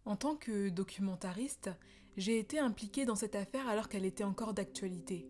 En tant que documentariste, j'ai été impliquée dans cette affaire alors qu'elle était encore d'actualité.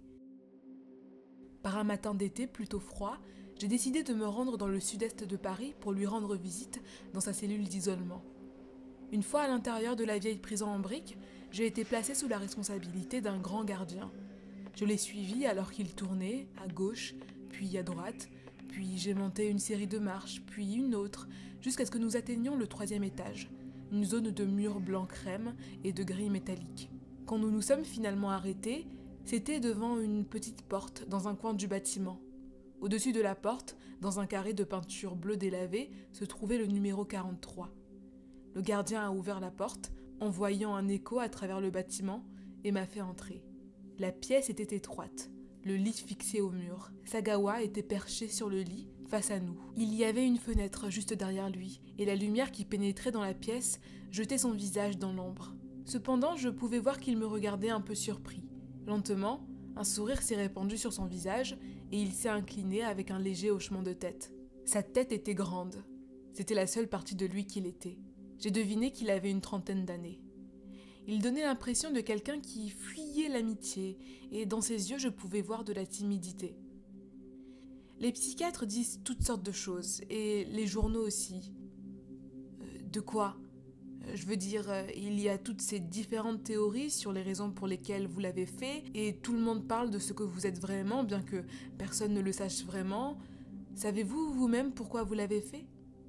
Par un matin d'été plutôt froid, j'ai décidé de me rendre dans le sud-est de Paris pour lui rendre visite dans sa cellule d'isolement. Une fois à l'intérieur de la vieille prison en briques, j'ai été placée sous la responsabilité d'un grand gardien. Je l'ai suivi alors qu'il tournait, à gauche, puis à droite, puis j'ai monté une série de marches, puis une autre, jusqu'à ce que nous atteignions le 3e étage, une zone de murs blanc crème et de grilles métalliques. Quand nous nous sommes finalement arrêtés, c'était devant une petite porte dans un coin du bâtiment. Au-dessus de la porte, dans un carré de peinture bleue délavée, se trouvait le numéro 43. Le gardien a ouvert la porte, en voyant un écho à travers le bâtiment, et m'a fait entrer. La pièce était étroite, le lit fixé au mur. Sagawa était perché sur le lit, face à nous. Il y avait une fenêtre juste derrière lui, et la lumière qui pénétrait dans la pièce jetait son visage dans l'ombre. Cependant, je pouvais voir qu'il me regardait un peu surpris. Lentement, un sourire s'est répandu sur son visage, et il s'est incliné avec un léger hochement de tête. Sa tête était grande. C'était la seule partie de lui qu'il était. J'ai deviné qu'il avait une 30aine d'années. Il donnait l'impression de quelqu'un qui fuyait l'amitié, et dans ses yeux je pouvais voir de la timidité. Les psychiatres disent toutes sortes de choses, et les journaux aussi. De quoi ? Je veux dire, il y a toutes ces différentes théories sur les raisons pour lesquelles vous l'avez fait, et tout le monde parle de ce que vous êtes vraiment, bien que personne ne le sache vraiment. Savez-vous vous-même pourquoi vous l'avez fait ?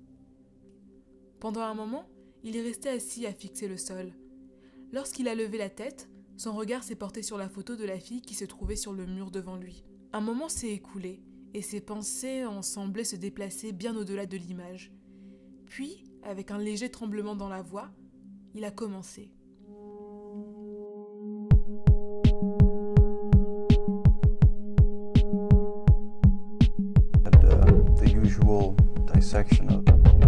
Pendant un moment, il est resté assis à fixer le sol. Lorsqu'il a levé la tête, son regard s'est porté sur la photo de la fille qui se trouvait sur le mur devant lui. Un moment s'est écoulé, et ses pensées en semblaient se déplacer bien au-delà de l'image. Puis, avec un léger tremblement dans la voix, il a commencé. The usual dissection of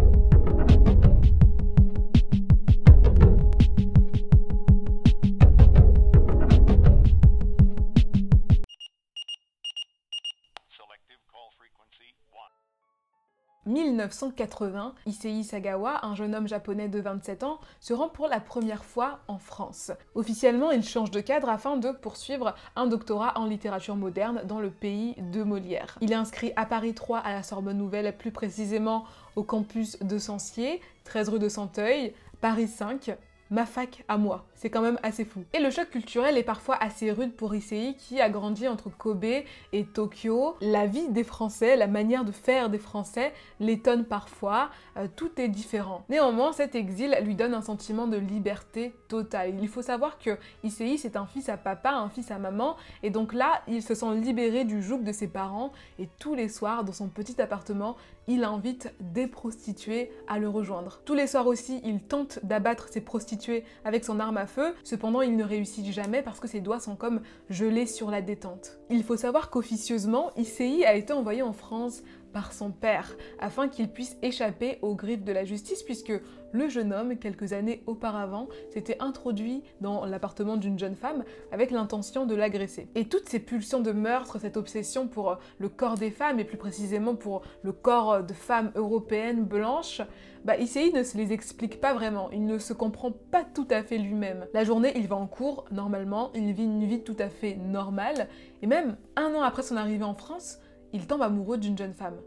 1980, Issei Sagawa, un jeune homme japonais de 27 ans, se rend pour la première fois en France. Officiellement, il change de cadre afin de poursuivre un doctorat en littérature moderne dans le pays de Molière. Il est inscrit à Paris 3 à la Sorbonne Nouvelle, plus précisément au campus de Censier, 13 rue de Santeuil, Paris 5, ma fac à moi. C'est quand même assez fou. Et le choc culturel est parfois assez rude pour Issei qui a grandi entre Kobe et Tokyo. La vie des Français, la manière de faire des Français l'étonne parfois, tout est différent. Néanmoins, cet exil lui donne un sentiment de liberté totale. Il faut savoir que Issei c'est un fils à papa, un fils à maman, et donc là, il se sent libéré du joug de ses parents, et tous les soirs, dans son petit appartement, il invite des prostituées à le rejoindre. Tous les soirs aussi, il tente d'abattre ces prostituées avec son arme à feu, cependant il ne réussit jamais parce que ses doigts sont comme gelés sur la détente. Il faut savoir qu'officieusement, Issei a été envoyé en France par son père, afin qu'il puisse échapper aux griffes de la justice, puisque le jeune homme, quelques années auparavant, s'était introduit dans l'appartement d'une jeune femme avec l'intention de l'agresser. Et toutes ces pulsions de meurtre, cette obsession pour le corps des femmes, et plus précisément pour le corps de femmes européennes blanches, Issei ne se les explique pas vraiment, il ne se comprend pas tout à fait lui-même. La journée, il va en cours, normalement, il vit une vie tout à fait normale, et même un an après son arrivée en France, il tombe amoureux d'une jeune femme.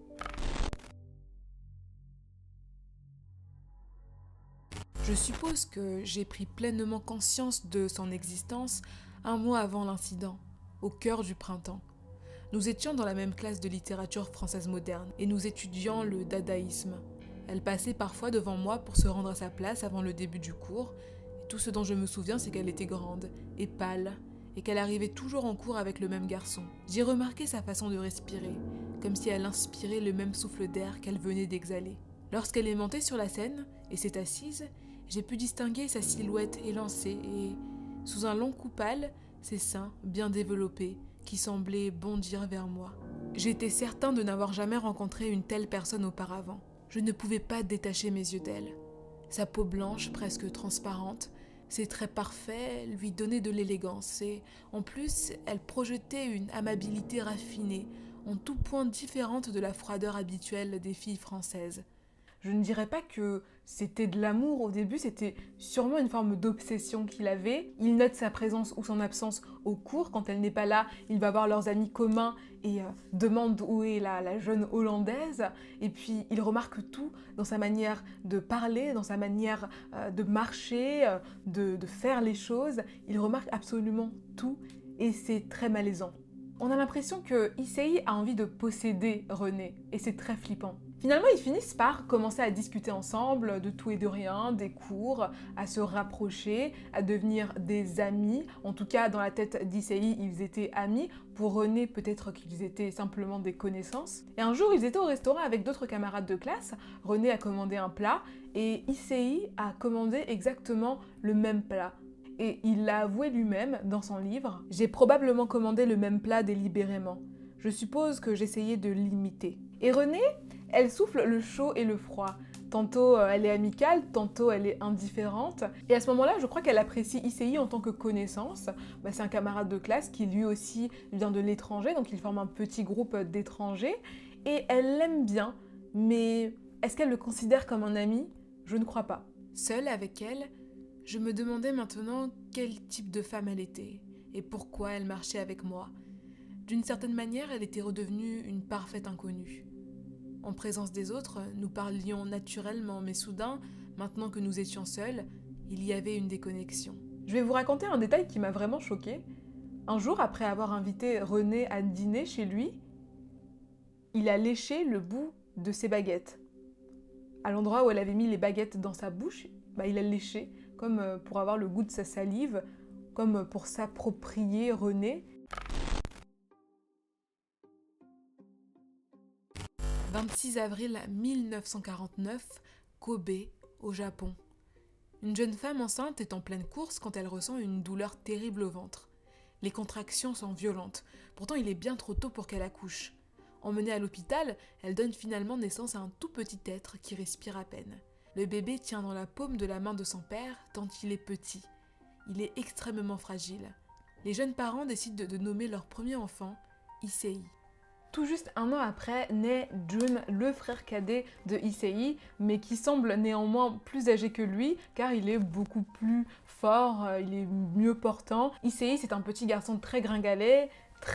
Je suppose que j'ai pris pleinement conscience de son existence un mois avant l'incident, au cœur du printemps. Nous étions dans la même classe de littérature française moderne et nous étudions le dadaïsme. Elle passait parfois devant moi pour se rendre à sa place avant le début du cours. Et tout ce dont je me souviens, c'est qu'elle était grande et pâle, et qu'elle arrivait toujours en cours avec le même garçon. J'ai remarqué sa façon de respirer, comme si elle inspirait le même souffle d'air qu'elle venait d'exhaler. Lorsqu'elle est montée sur la scène et s'est assise, j'ai pu distinguer sa silhouette élancée et, sous un long cou pâle, ses seins bien développés qui semblaient bondir vers moi. J'étais certain de n'avoir jamais rencontré une telle personne auparavant. Je ne pouvais pas détacher mes yeux d'elle. Sa peau blanche, presque transparente, ses traits parfaits lui donnaient de l'élégance et, en plus, elle projetait une amabilité raffinée, en tout point différente de la froideur habituelle des filles françaises. Je ne dirais pas que c'était de l'amour au début, c'était sûrement une forme d'obsession qu'il avait. Il note sa présence ou son absence au cours. Quand elle n'est pas là, il va voir leurs amis communs et demande où est la jeune Hollandaise. Et puis il remarque tout dans sa manière de parler, dans sa manière de marcher, de faire les choses. Il remarque absolument tout et c'est très malaisant. On a l'impression que Issei a envie de posséder René et c'est très flippant. Finalement, ils finissent par commencer à discuter ensemble de tout et de rien, des cours, à se rapprocher, à devenir des amis. En tout cas, dans la tête d'Issei, ils étaient amis. Pour René, peut-être qu'ils étaient simplement des connaissances. Et un jour, ils étaient au restaurant avec d'autres camarades de classe. René a commandé un plat et Issei a commandé exactement le même plat. Et il l'a avoué lui-même dans son livre. J'ai probablement commandé le même plat délibérément. Je suppose que j'essayais de l'imiter. Et René, elle souffle le chaud et le froid. Tantôt elle est amicale, tantôt elle est indifférente. Et à ce moment-là, je crois qu'elle apprécie Issei en tant que connaissance. C'est un camarade de classe qui lui aussi vient de l'étranger, donc ils forment un petit groupe d'étrangers. Et elle l'aime bien, mais est-ce qu'elle le considère comme un ami? Je ne crois pas. Seule avec elle, je me demandais maintenant quel type de femme elle était et pourquoi elle marchait avec moi. D'une certaine manière, elle était redevenue une parfaite inconnue. En présence des autres, nous parlions naturellement, mais soudain, maintenant que nous étions seuls, il y avait une déconnexion. Je vais vous raconter un détail qui m'a vraiment choquée. Un jour, après avoir invité René à dîner chez lui, il a léché le bout de ses baguettes. À l'endroit où elle avait mis les baguettes dans sa bouche, il a léché, comme pour avoir le goût de sa salive, comme pour s'approprier René. 26 avril 1949, Kobe, au Japon. Une jeune femme enceinte est en pleine course quand elle ressent une douleur terrible au ventre. Les contractions sont violentes, pourtant il est bien trop tôt pour qu'elle accouche. Emmenée à l'hôpital, elle donne finalement naissance à un tout petit être qui respire à peine. Le bébé tient dans la paume de la main de son père tant il est petit. Il est extrêmement fragile. Les jeunes parents décident de nommer leur premier enfant Issei. Tout juste un an après, naît Jun, le frère cadet de Issei, mais qui semble néanmoins plus âgé que lui, car il est beaucoup plus fort, il est mieux portant. Issei, c'est un petit garçon très gringalet,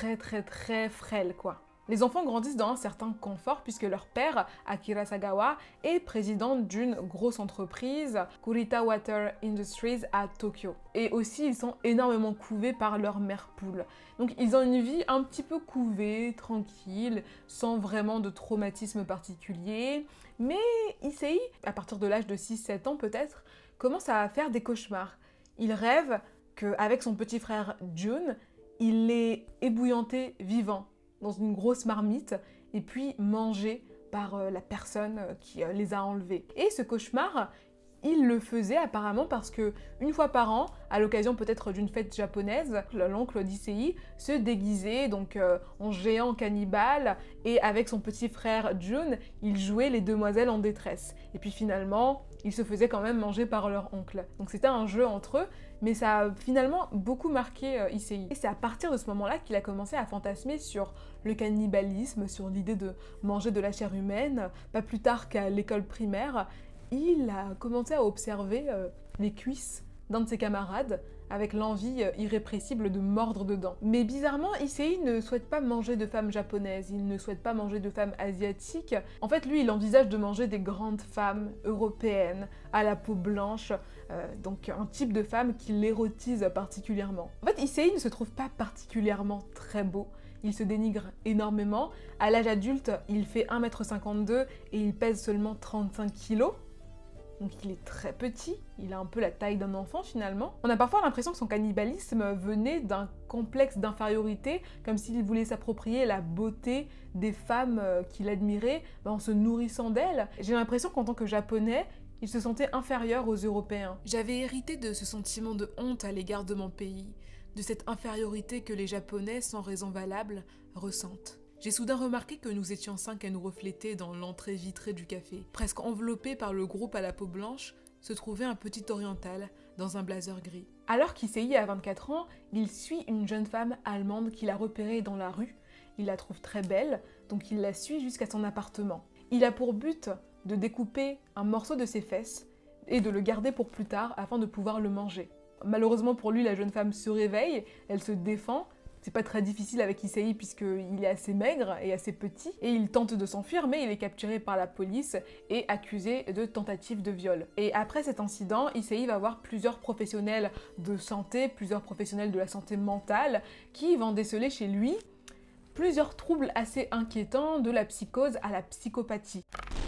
très frêle, quoi. Les enfants grandissent dans un certain confort puisque leur père, Akira Sagawa, est président d'une grosse entreprise, Kurita Water Industries à Tokyo. Et aussi, ils sont énormément couvés par leur mère poule. Donc ils ont une vie un petit peu couvée, tranquille, sans vraiment de traumatisme particulier. Mais Issei, à partir de l'âge de 6-7 ans peut-être, commence à faire des cauchemars. Il rêve qu'avec son petit frère Jun, il est ébouillanté vivant dans une grosse marmite et puis mangé par la personne qui les a enlevés. Et ce cauchemar, il le faisait apparemment parce que une fois par an, à l'occasion peut-être d'une fête japonaise, l'oncle d'Issei se déguisait donc en géant cannibale et avec son petit frère Jun, il jouait les demoiselles en détresse. Et puis finalement, ils se faisaient quand même manger par leur oncle. Donc c'était un jeu entre eux, mais ça a finalement beaucoup marqué Issei. Et c'est à partir de ce moment-là qu'il a commencé à fantasmer sur le cannibalisme, sur l'idée de manger de la chair humaine. Pas plus tard qu'à l'école primaire, il a commencé à observer les cuisses d'un de ses camarades avec l'envie irrépressible de mordre dedans. Mais bizarrement, Issei ne souhaite pas manger de femmes japonaises, il ne souhaite pas manger de femmes asiatiques. En fait, lui, il envisage de manger des grandes femmes européennes, à la peau blanche, donc un type de femme qui l'érotise particulièrement. En fait, Issei ne se trouve pas particulièrement très beau. Il se dénigre énormément. À l'âge adulte, il fait 1m52 et il pèse seulement 35 kg. Donc il est très petit, il a un peu la taille d'un enfant finalement. On a parfois l'impression que son cannibalisme venait d'un complexe d'infériorité, comme s'il voulait s'approprier la beauté des femmes qu'il admirait en se nourrissant d'elles. J'ai l'impression qu'en tant que japonais, il se sentait inférieur aux Européens. J'avais hérité de ce sentiment de honte à l'égard de mon pays, de cette infériorité que les Japonais, sans raison valable, ressentent. J'ai soudain remarqué que nous étions 5 à nous refléter dans l'entrée vitrée du café. Presque enveloppé par le groupe à la peau blanche, se trouvait un petit oriental dans un blazer gris. Alors qu'Issei a 24 ans, il suit une jeune femme allemande qu'il a repérée dans la rue. Il la trouve très belle, donc il la suit jusqu'à son appartement. Il a pour but de découper un morceau de ses fesses et de le garder pour plus tard afin de pouvoir le manger. Malheureusement pour lui, la jeune femme se réveille, elle se défend. C'est pas très difficile avec Issei puisqu'il est assez maigre et assez petit. Et il tente de s'enfuir, mais il est capturé par la police et accusé de tentative de viol. Et après cet incident, Issei va voir plusieurs professionnels de santé, plusieurs professionnels de la santé mentale, qui vont déceler chez lui plusieurs troubles assez inquiétants, de la psychose à la psychopathie.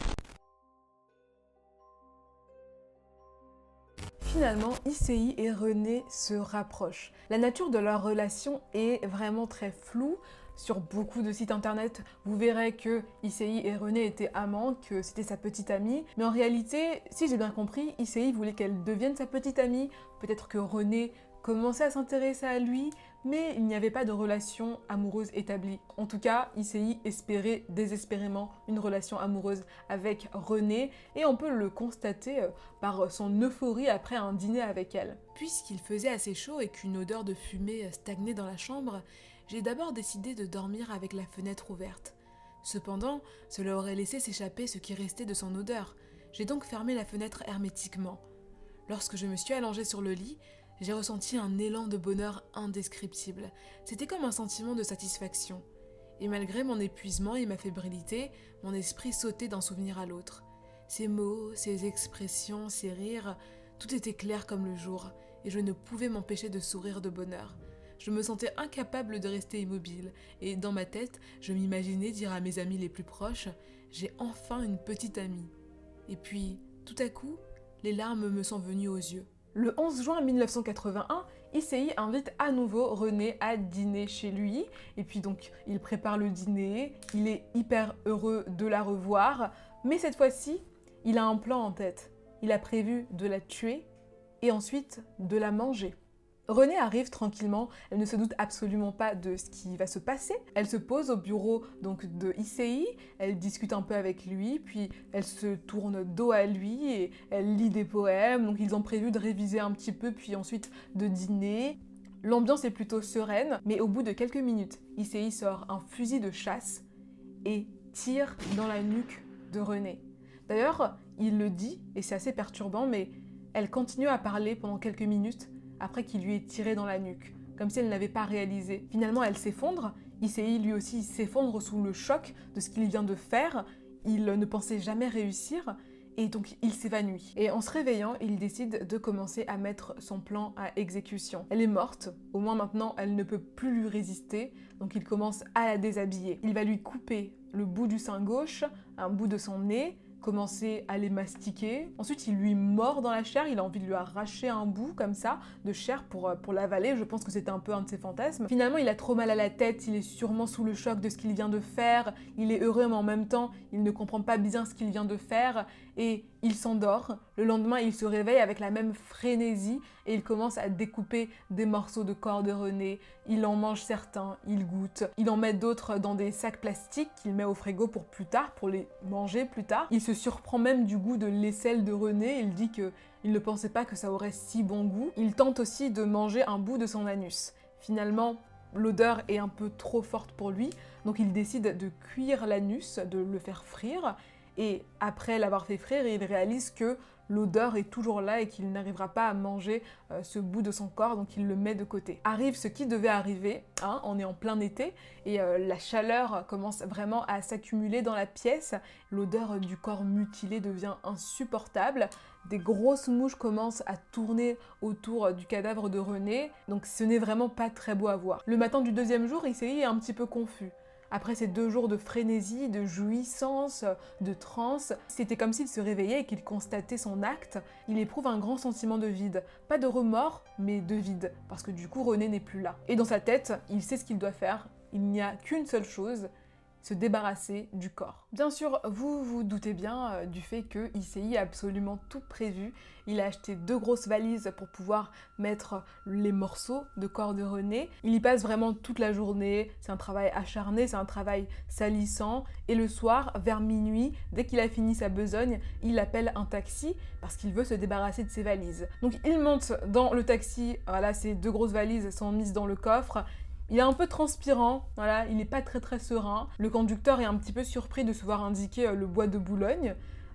Finalement, Issei et René se rapprochent. La nature de leur relation est vraiment très floue. Sur beaucoup de sites internet, vous verrez que Issei et René étaient amants, que c'était sa petite amie. Mais en réalité, si j'ai bien compris, Issei voulait qu'elle devienne sa petite amie. Peut-être que René commençait à s'intéresser à lui, mais il n'y avait pas de relation amoureuse établie. En tout cas, Issei espérait désespérément une relation amoureuse avec René, et on peut le constater par son euphorie après un dîner avec elle. Puisqu'il faisait assez chaud et qu'une odeur de fumée stagnait dans la chambre, j'ai d'abord décidé de dormir avec la fenêtre ouverte. Cependant, cela aurait laissé s'échapper ce qui restait de son odeur. J'ai donc fermé la fenêtre hermétiquement. Lorsque je me suis allongée sur le lit, j'ai ressenti un élan de bonheur indescriptible. C'était comme un sentiment de satisfaction. Et malgré mon épuisement et ma fébrilité, mon esprit sautait d'un souvenir à l'autre. Ces mots, ces expressions, ces rires, tout était clair comme le jour, et je ne pouvais m'empêcher de sourire de bonheur. Je me sentais incapable de rester immobile, et dans ma tête, je m'imaginais dire à mes amis les plus proches « J'ai enfin une petite amie ». Et puis, tout à coup, les larmes me sont venues aux yeux. Le 11 juin 1981, Issei invite à nouveau René à dîner chez lui. Et puis donc, il prépare le dîner, il est hyper heureux de la revoir. Mais cette fois-ci, il a un plan en tête. Il a prévu de la tuer et ensuite de la manger. René arrive tranquillement, elle ne se doute absolument pas de ce qui va se passer. Elle se pose au bureau donc de Issei, elle discute un peu avec lui, puis elle se tourne dos à lui et elle lit des poèmes. Donc ils ont prévu de réviser un petit peu, puis ensuite de dîner. L'ambiance est plutôt sereine, mais au bout de quelques minutes, Issei sort un fusil de chasse et tire dans la nuque de René. D'ailleurs, il le dit, et c'est assez perturbant, mais elle continue à parler pendant quelques minutes après qu'il lui ait tiré dans la nuque, comme si elle n'avait pas réalisé. Finalement, elle s'effondre, Issei lui aussi s'effondre sous le choc de ce qu'il vient de faire, il ne pensait jamais réussir, et donc il s'évanouit. Et en se réveillant, il décide de commencer à mettre son plan à exécution. Elle est morte, au moins maintenant elle ne peut plus lui résister, donc il commence à la déshabiller. Il va lui couper le bout du sein gauche, un bout de son nez, commencer à les mastiquer. Ensuite, il lui mord dans la chair, il a envie de lui arracher un bout comme ça de chair pour l'avaler. Je pense que c'était un peu un de ses fantasmes. Finalement, il a trop mal à la tête, il est sûrement sous le choc de ce qu'il vient de faire. Il est heureux, mais en même temps, il ne comprend pas bien ce qu'il vient de faire et il s'endort. Le lendemain, il se réveille avec la même frénésie et il commence à découper des morceaux de corps de René. Il en mange certains, il goûte. Il en met d'autres dans des sacs plastiques qu'il met au frigo pour plus tard, pour les manger plus tard. Il se surprend même du goût de l'aisselle de René. Il dit qu'il ne pensait pas que ça aurait si bon goût. Il tente aussi de manger un bout de son anus. Finalement, l'odeur est un peu trop forte pour lui, donc il décide de cuire l'anus, de le faire frire. Et après l'avoir fait frire, il réalise que l'odeur est toujours là et qu'il n'arrivera pas à manger ce bout de son corps, donc il le met de côté. Arrive ce qui devait arriver, hein, on est en plein été, et la chaleur commence vraiment à s'accumuler dans la pièce. L'odeur du corps mutilé devient insupportable. Des grosses mouches commencent à tourner autour du cadavre de René, donc ce n'est vraiment pas très beau à voir. Le matin du deuxième jour, Issei est un petit peu confus. Après ces 2 jours de frénésie, de jouissance, de transe, c'était comme s'il se réveillait et qu'il constatait son acte. Il éprouve un grand sentiment de vide. Pas de remords, mais de vide. Parce que du coup, René n'est plus là. Et dans sa tête, il sait ce qu'il doit faire. Il n'y a qu'une seule chose, se débarrasser du corps. Bien sûr, vous vous doutez bien du fait que Issei a absolument tout prévu. Il a acheté 2 grosses valises pour pouvoir mettre les morceaux de corps de René. Il y passe vraiment toute la journée, c'est un travail acharné, c'est un travail salissant. Et le soir, vers minuit, dès qu'il a fini sa besogne, il appelle un taxi parce qu'il veut se débarrasser de ses valises. Donc il monte dans le taxi, voilà, ces 2 grosses valises sont mises dans le coffre. Il est un peu transpirant, voilà, il n'est pas très serein. Le conducteur est un petit peu surpris de se voir indiquer le bois de Boulogne.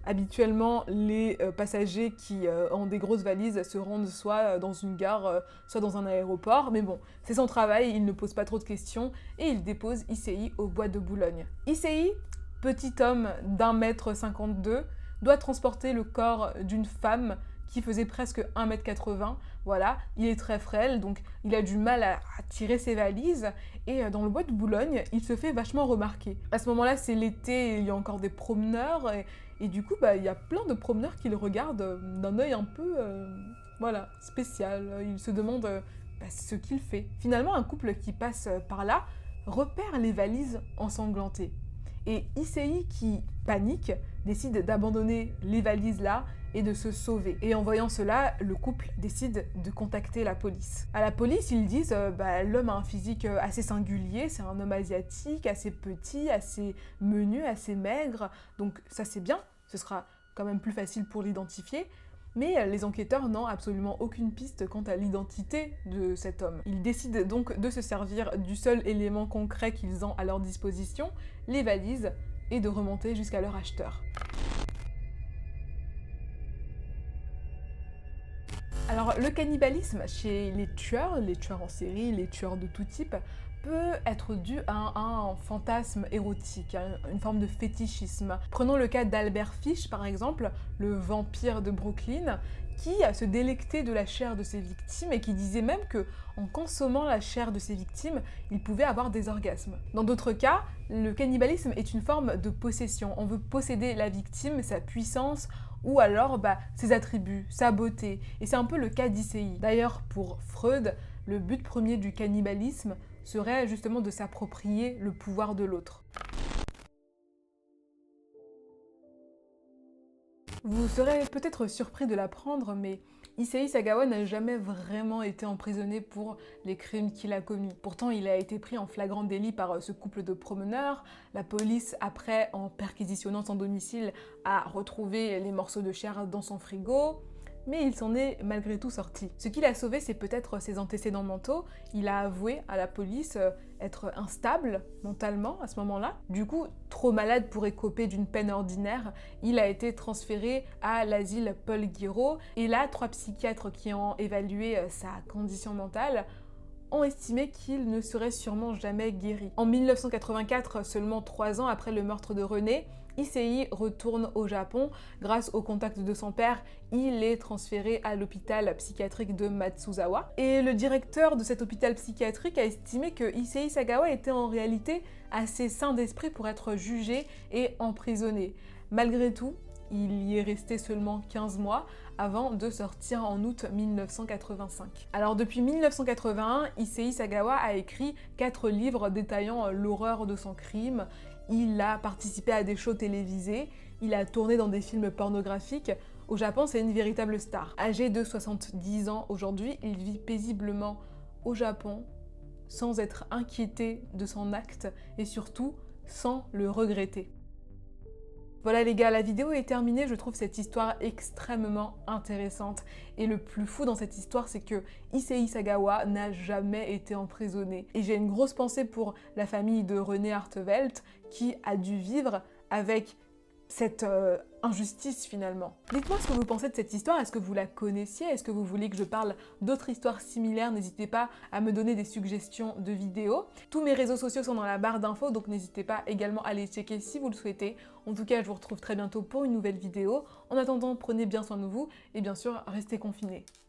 Habituellement, les passagers qui ont des grosses valises se rendent soit dans une gare, soit dans un aéroport. Mais bon, c'est son travail, il ne pose pas trop de questions et il dépose Issei au bois de Boulogne. Issei, petit homme d'1,52 m, doit transporter le corps d'une femme qui faisait presque 1,80 m. Voilà, il est très frêle, donc il a du mal à tirer ses valises. Et dans le bois de Boulogne, il se fait vachement remarquer. À ce moment-là, c'est l'été, il y a encore des promeneurs. Et du coup, il y a plein de promeneurs qui le regardent d'un œil un peu voilà, spécial. Ils se demandent ce qu'il fait. Finalement, un couple qui passe par là repère les valises ensanglantées. Et Issei, qui panique, décide d'abandonner les valises là et de se sauver. Et en voyant cela, le couple décide de contacter la police. À la police, ils disent l'homme a un physique assez singulier, c'est un homme asiatique, assez petit, assez menu, assez maigre, donc ça c'est bien, ce sera quand même plus facile pour l'identifier. Mais les enquêteurs n'ont absolument aucune piste quant à l'identité de cet homme. Ils décident donc de se servir du seul élément concret qu'ils ont à leur disposition, les valises, et de remonter jusqu'à leur acheteur. Alors le cannibalisme chez les tueurs en série, les tueurs de tout type, peut être dû à un fantasme érotique, une forme de fétichisme. Prenons le cas d'Albert Fish par exemple, le vampire de Brooklyn, qui se délectait de la chair de ses victimes et qui disait même que en consommant la chair de ses victimes, il pouvait avoir des orgasmes. Dans d'autres cas, le cannibalisme est une forme de possession. On veut posséder la victime, sa puissance, ou alors ses attributs, sa beauté. Et c'est un peu le cas d'Issei. D'ailleurs, pour Freud, le but premier du cannibalisme serait justement de s'approprier le pouvoir de l'autre. Vous serez peut-être surpris de l'apprendre, mais Issei Sagawa n'a jamais vraiment été emprisonné pour les crimes qu'il a commis. Pourtant, il a été pris en flagrant délit par ce couple de promeneurs. La police, après, en perquisitionnant son domicile, a retrouvé les morceaux de chair dans son frigo. Mais il s'en est malgré tout sorti. Ce qui l'a sauvé, c'est peut-être ses antécédents mentaux. Il a avoué à la police être instable mentalement à ce moment-là. Du coup, trop malade pour écoper d'une peine ordinaire, il a été transféré à l'asile Paul Guiraud. Et là, 3 psychiatres qui ont évalué sa condition mentale ont estimé qu'il ne serait sûrement jamais guéri. En 1984, seulement 3 ans après le meurtre de René, Issei retourne au Japon. Grâce au contact de son père, il est transféré à l'hôpital psychiatrique de Matsuzawa. Et le directeur de cet hôpital psychiatrique a estimé que Issei Sagawa était en réalité assez sain d'esprit pour être jugé et emprisonné. Malgré tout, il y est resté seulement 15 mois avant de sortir en août 1985. Alors depuis 1981, Issei Sagawa a écrit 4 livres détaillant l'horreur de son crime. Il a participé à des shows télévisés, il a tourné dans des films pornographiques. Au Japon, c'est une véritable star. Âgé de 70 ans aujourd'hui, il vit paisiblement au Japon sans être inquiété de son acte et surtout sans le regretter. Voilà les gars, la vidéo est terminée, je trouve cette histoire extrêmement intéressante. Et le plus fou dans cette histoire, c'est que Issei Sagawa n'a jamais été emprisonné. Et j'ai une grosse pensée pour la famille de René Artevelt qui a dû vivre avec cette injustice finalement. Dites-moi ce que vous pensez de cette histoire, est-ce que vous la connaissiez? Est-ce que vous voulez que je parle d'autres histoires similaires? N'hésitez pas à me donner des suggestions de vidéos. Tous mes réseaux sociaux sont dans la barre d'infos, donc n'hésitez pas également à les checker si vous le souhaitez. En tout cas, je vous retrouve très bientôt pour une nouvelle vidéo. En attendant, prenez bien soin de vous et bien sûr, restez confinés.